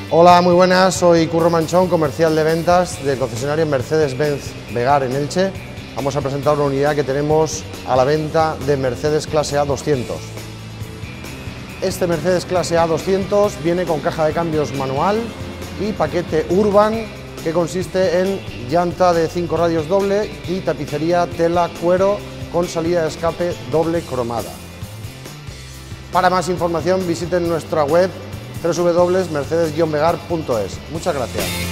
Hola, muy buenas, soy Curro Manchón, comercial de ventas del concesionario Mercedes-Benz Vegar en Elche. Vamos a presentar una unidad que tenemos a la venta de Mercedes Clase A 200. Este Mercedes Clase A 200 viene con caja de cambios manual y paquete Urban, que consiste en llanta de 5 radios doble y tapicería tela cuero con salida de escape doble cromada. Para más información visiten nuestra web www.mercedes-vegar.es. Muchas gracias.